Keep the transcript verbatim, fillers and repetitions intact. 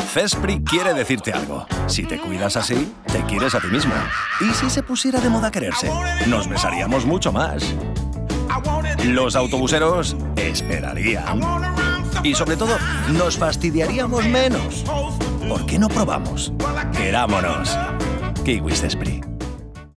Cespri quiere decirte algo. Si te cuidas así, te quieres a ti mismo. ¿Y si se pusiera de moda quererse? Nos besaríamos mucho más. Los autobuseros esperarían. Y sobre todo, nos fastidiaríamos menos. ¿Por qué no probamos? Querámonos. Kiwis Cespri.